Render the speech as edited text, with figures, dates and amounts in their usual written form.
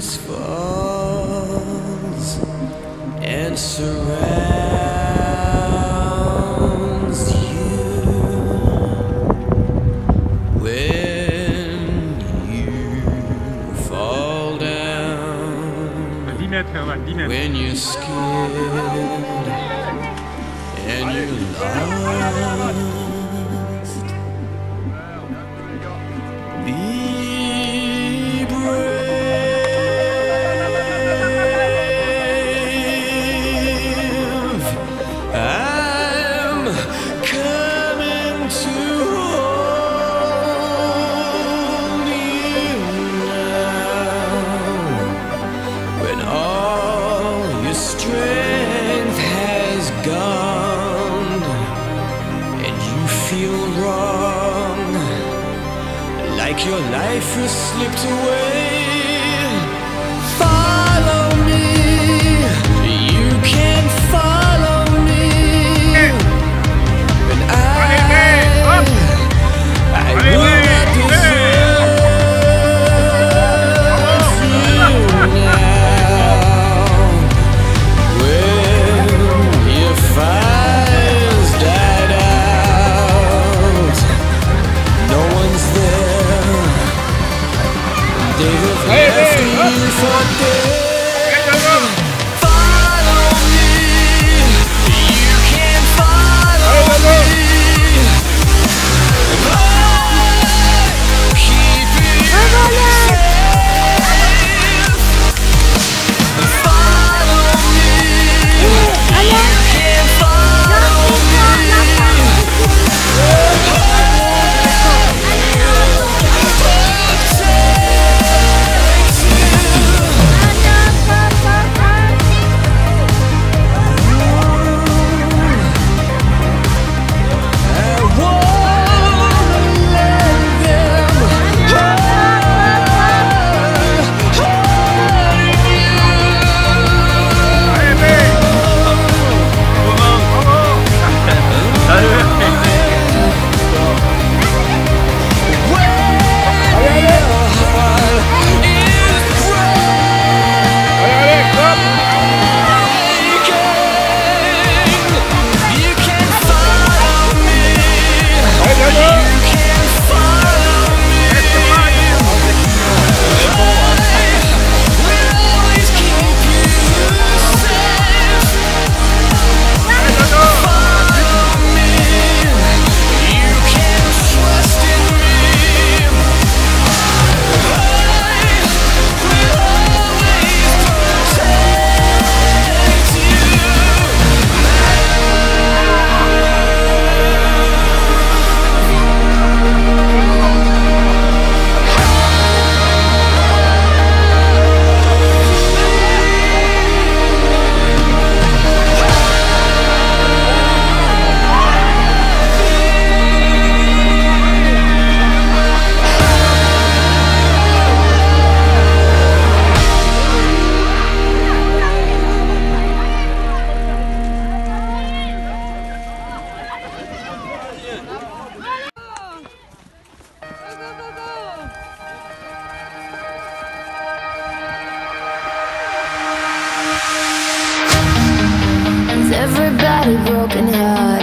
darkness falls and surrounds you. When you fall down, when you're scared and you're lost, be brave. I'm coming to hold you now. When all your strength has gone and you feel wrong, like your life has slipped away, follow me. You can follow me. And I will not desert you now. When your fire's died out, no one's there. They have left you for dead. Follow me. You can follow me. Keep it safe. Follow me. You can follow me. Everybody broken heart.